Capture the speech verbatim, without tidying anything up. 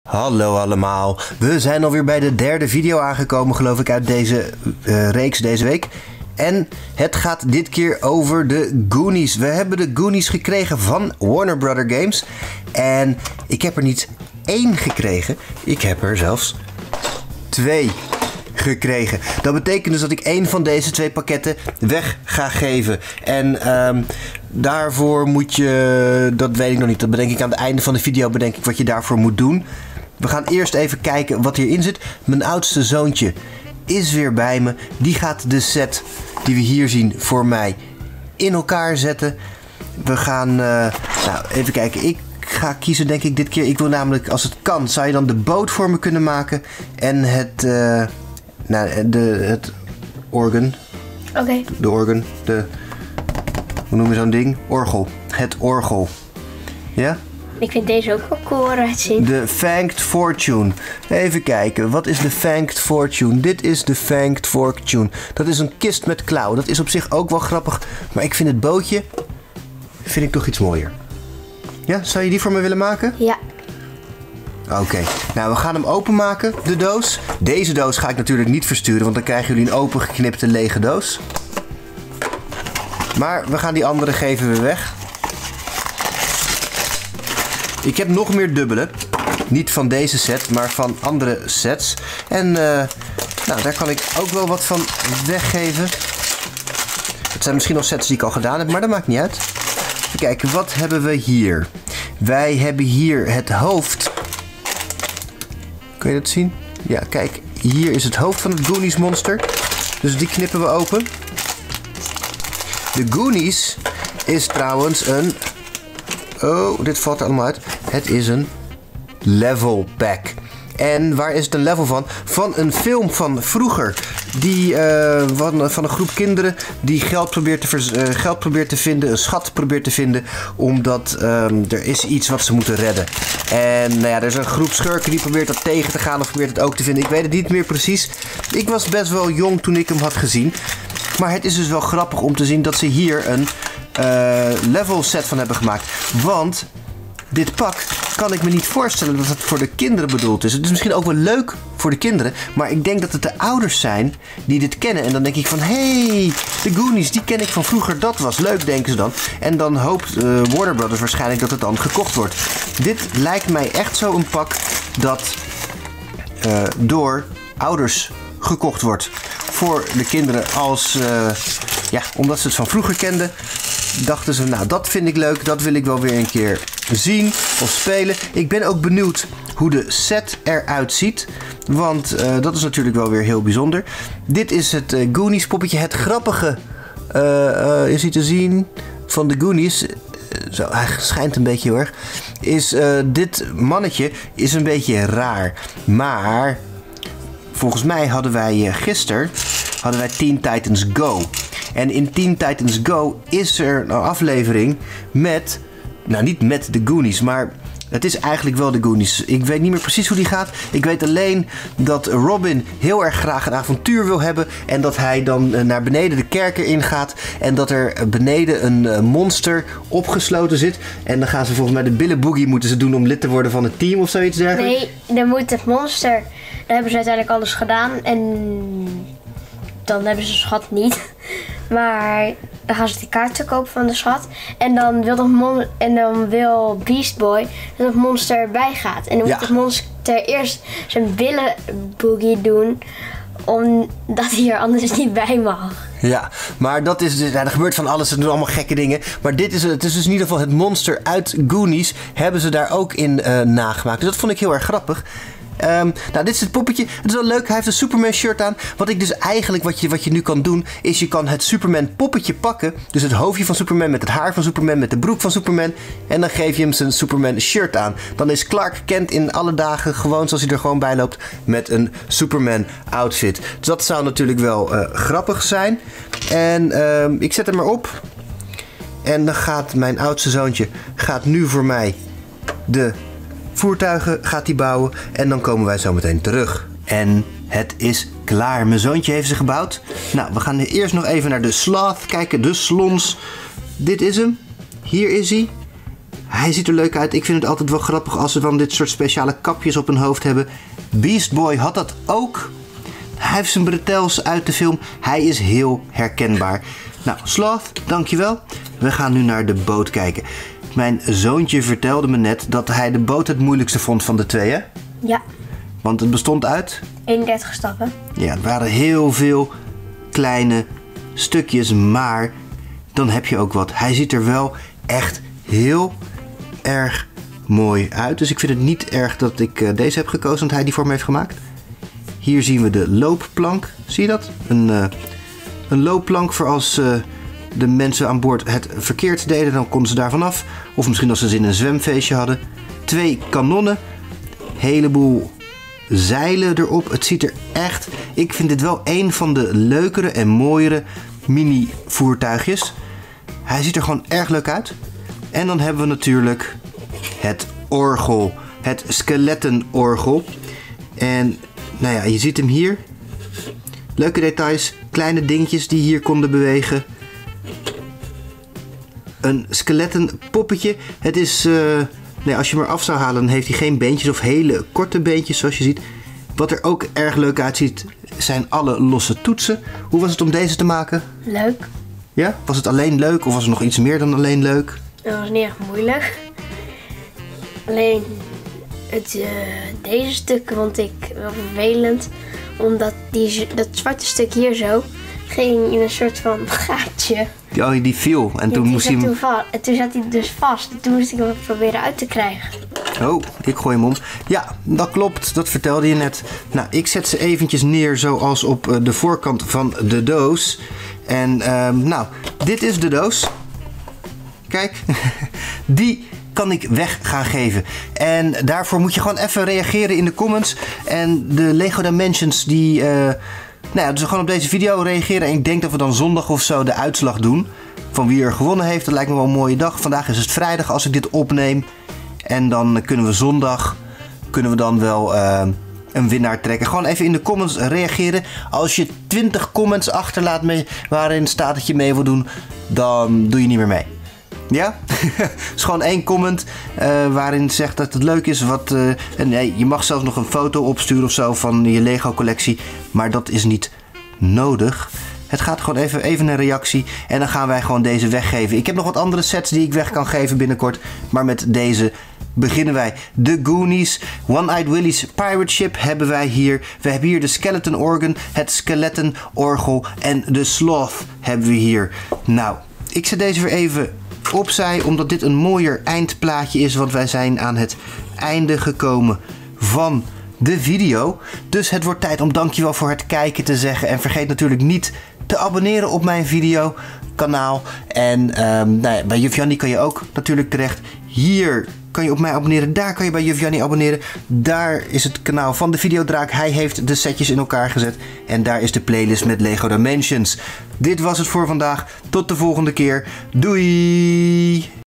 Hallo allemaal, we zijn alweer bij de derde video aangekomen geloof ik uit deze uh, reeks deze week. En het gaat dit keer over de Goonies. We hebben de Goonies gekregen van Warner Brother Games. En ik heb er niet één gekregen, ik heb er zelfs twee gekregen. Dat betekent dus dat ik één van deze twee pakketten weg ga geven. En um, daarvoor moet je, dat weet ik nog niet, dat bedenk ik aan het einde van de video, bedenk ik wat je daarvoor moet doen. We gaan eerst even kijken wat hierin zit. Mijn oudste zoontje is weer bij me. Die gaat de set die we hier zien voor mij in elkaar zetten. We gaan, uh, nou even kijken, ik ga kiezen denk ik dit keer. Ik wil namelijk, als het kan, zou je dan de boot voor me kunnen maken. En het, uh, nou, de, het organ. Oké. Okay. De organ, de, hoe noem je zo'n ding? Orgel. Het orgel. Ja? Ik vind deze ook wel cool eruit zien. De Fanged Fortune. Even kijken, wat is de Fanged Fortune? Dit is de Fanged Fortune. Dat is een kist met klauw. Dat is op zich ook wel grappig. Maar ik vind het bootje, vind ik toch iets mooier. Ja, zou je die voor me willen maken? Ja. Oké, okay. Nou we gaan hem openmaken, de doos. Deze doos ga ik natuurlijk niet versturen, want dan krijgen jullie een opengeknipte lege doos. Maar we gaan die andere geven we weg. Ik heb nog meer dubbele. Niet van deze set, maar van andere sets. En uh, nou, daar kan ik ook wel wat van weggeven. Het zijn misschien nog sets die ik al gedaan heb, maar dat maakt niet uit. Even kijken, wat hebben we hier? Wij hebben hier het hoofd. Kun je dat zien? Ja, kijk. Hier is het hoofd van het Goonies monster. Dus die knippen we open. De Goonies is trouwens een... Oh, dit valt er allemaal uit. Het is een level pack. En waar is het een level van? Van een film van vroeger. Die, uh, van, van een groep kinderen die geld probeert, te vers, uh, geld probeert te vinden, een schat probeert te vinden. Omdat um, er is iets wat ze moeten redden. En nou ja, er is een groep schurken die probeert dat tegen te gaan of probeert het ook te vinden. Ik weet het niet meer precies. Ik was best wel jong toen ik hem had gezien. Maar het is dus wel grappig om te zien dat ze hier een uh, level set van hebben gemaakt. Want dit pak kan ik me niet voorstellen dat het voor de kinderen bedoeld is. Het is misschien ook wel leuk voor de kinderen. Maar ik denk dat het de ouders zijn die dit kennen. En dan denk ik van, hé, hey, de Goonies, die ken ik van vroeger. Dat was leuk, denken ze dan. En dan hoopt uh, Warner Brothers waarschijnlijk dat het dan gekocht wordt. Dit lijkt mij echt zo een pak dat uh, door ouders gekocht wordt. Voor de kinderen als, uh, ja, omdat ze het van vroeger kenden, dachten ze, nou dat vind ik leuk, dat wil ik wel weer een keer zien of spelen. Ik ben ook benieuwd hoe de set eruit ziet, want uh, dat is natuurlijk wel weer heel bijzonder. Dit is het uh, Goonies poppetje. Het grappige uh, uh, is hier te zien van de Goonies, uh, zo, hij schijnt een beetje heel erg, is uh, dit mannetje is een beetje raar, maar volgens mij hadden wij uh, gisteren hadden wij Teen Titans Go. En in Teen Titans Go is er een aflevering met, nou niet met de Goonies, maar het is eigenlijk wel de Goonies. Ik weet niet meer precies hoe die gaat. Ik weet alleen dat Robin heel erg graag een avontuur wil hebben. En dat hij dan naar beneden de kerker ingaat. En dat er beneden een monster opgesloten zit. En dan gaan ze volgens mij de Billy Boogie moeten ze doen om lid te worden van het team of zoiets dergelijks. Nee, dan moet het monster, dan hebben ze uiteindelijk alles gedaan. En dan hebben ze de schat niet. Maar dan gaan ze die kaarten kopen van de schat. En dan wil, dat mon en dan wil Beast Boy dat het monster erbij gaat. En dan ja. moet het monster eerst zijn billen boogie doen, omdat hij er anders niet bij mag. Ja, maar dat is dus, nou, er gebeurt van alles, ze doen allemaal gekke dingen. Maar dit is, het is dus in ieder geval het monster uit Goonies, hebben ze daar ook in uh, nagemaakt. Dus dat vond ik heel erg grappig. Um, nou, dit is het poppetje. Het is wel leuk. Hij heeft een Superman shirt aan. Wat ik dus eigenlijk, wat je, wat je nu kan doen, is je kan het Superman poppetje pakken. Dus het hoofdje van Superman met het haar van Superman met de broek van Superman. En dan geef je hem zijn Superman shirt aan. Dan is Clark Kent in alle dagen gewoon zoals hij er gewoon bij loopt met een Superman outfit. Dus dat zou natuurlijk wel uh, grappig zijn. En um, ik zet hem erop. En dan gaat mijn oudste zoontje gaat nu voor mij de voertuigen gaat hij bouwen en dan komen wij zo meteen terug. En het is klaar. Mijn zoontje heeft ze gebouwd. Nou, we gaan eerst nog even naar de sloth kijken. De slons. Dit is hem. Hier is hij. Hij ziet er leuk uit. Ik vind het altijd wel grappig als ze van dit soort speciale kapjes op hun hoofd hebben. Beast Boy had dat ook. Hij heeft zijn bretels uit de film. Hij is heel herkenbaar. Nou, Sloth, dankjewel. We gaan nu naar de boot kijken. Mijn zoontje vertelde me net dat hij de boot het moeilijkste vond van de twee, hè? Ja. Want het bestond uit? eenendertig stappen. Ja, het waren heel veel kleine stukjes, maar dan heb je ook wat. Hij ziet er wel echt heel erg mooi uit. Dus ik vind het niet erg dat ik uh, deze heb gekozen, want hij die voor me heeft gemaakt. Hier zien we de loopplank. Zie je dat? Een, uh, een loopplank voor als uh, de mensen aan boord het verkeerd deden, dan konden ze daar vanaf. Of misschien als ze zin in een zwemfeestje hadden. Twee kanonnen. Heleboel zeilen erop. Het ziet er echt... Ik vind dit wel een van de leukere en mooiere mini voertuigjes. Hij ziet er gewoon erg leuk uit. En dan hebben we natuurlijk het orgel. Het skeletenorgel. En nou ja, je ziet hem hier. Leuke details. Kleine dingetjes die hier konden bewegen. Een skeletenpoppetje. Het is... Uh, nee, als je hem er af zou halen, dan heeft hij geen beentjes of hele korte beentjes zoals je ziet. Wat er ook erg leuk uitziet, zijn alle losse toetsen. Hoe was het om deze te maken? Leuk. Ja? Was het alleen leuk of was er nog iets meer dan alleen leuk? Het was niet echt moeilijk. Alleen het, uh, deze stuk vond ik wel vervelend. Omdat die, dat zwarte stuk hier zo ging in een soort van gaatje. Oh, die viel. En ja, toen moest hij hem... Toen en toen zat hij dus vast. En toen moest ik hem proberen uit te krijgen. Oh, ik gooi hem om. Ja, dat klopt. Dat vertelde je net. Nou, ik zet ze eventjes neer zoals op uh, de voorkant van de doos. En uh, nou, dit is de doos. Kijk, die kan ik weg gaan geven. En daarvoor moet je gewoon even reageren in de comments. En de Lego Dimensions die... Uh, nou ja, dus gewoon op deze video reageren. En ik denk dat we dan zondag of zo de uitslag doen. Van wie er gewonnen heeft. Dat lijkt me wel een mooie dag. Vandaag is het vrijdag als ik dit opneem. En dan kunnen we zondag... Kunnen we dan wel uh, een winnaar trekken. Gewoon even in de comments reageren. Als je twintig comments achterlaat mee, waarin staat dat je mee wil doen. Dan doe je niet meer mee. Ja? Dus gewoon één comment uh, waarin zegt dat het leuk is. Wat, uh, en nee, je mag zelfs nog een foto opsturen of zo van je Lego collectie. Maar dat is niet nodig. Het gaat gewoon even, even een reactie. En dan gaan wij gewoon deze weggeven. Ik heb nog wat andere sets die ik weg kan geven binnenkort. Maar met deze beginnen wij. De Goonies, One-Eyed Willie's Pirate Ship hebben wij hier. We hebben hier de Skeleton Organ, het Skeleton-orgel en de Sloth hebben we hier. Nou, ik zet deze weer even opzij, omdat dit een mooier eindplaatje is. Want wij zijn aan het einde gekomen van de video. Dus het wordt tijd om dankjewel voor het kijken te zeggen. En vergeet natuurlijk niet te abonneren op mijn video kanaal. En um, nou ja, bij Juf Jannie kan je ook natuurlijk terecht. Hier kan je op mij abonneren. Daar kan je bij Juf Jannie abonneren. Daar is het kanaal van de Videodraak. Hij heeft de setjes in elkaar gezet. En daar is de playlist met Lego Dimensions. Dit was het voor vandaag. Tot de volgende keer. Doei!